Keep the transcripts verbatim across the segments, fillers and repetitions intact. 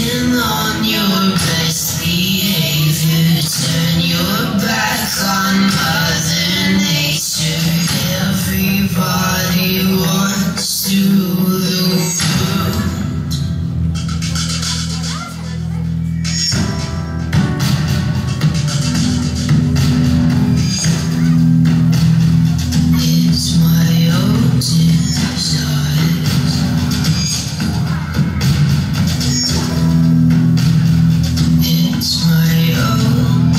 Working on your best behavior. Turn your back on Mother Nature. Everybody wants to rule the world. It's my own desire. It's my own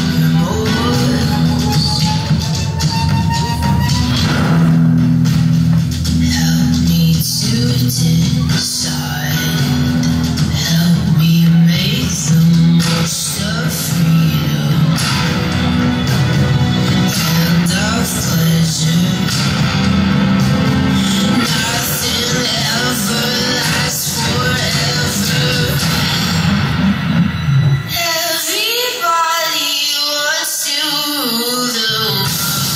remorse. Help me to decide. Help me make the most of freedom and of pleasure. Nothing ever lasts forever. Everybody wants to rule the world.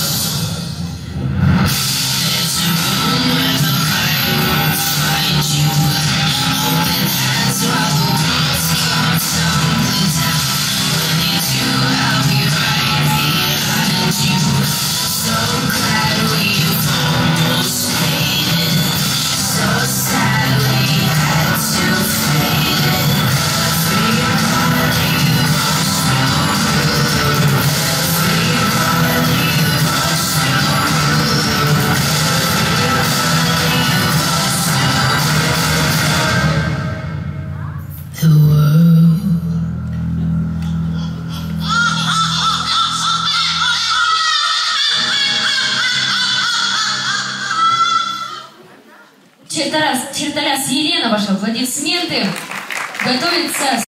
There's a room where the light won't find you. Holding hands while the walls come tumbling down. When you do, I'll be right behind you. So glad we've almost made it. So sad we had to fade it. Everybody wants to rule the world. Everybody wants to rule the world. Everybody wants to rule the world. Черталя Сирена ваша, аплодисменты. Готовится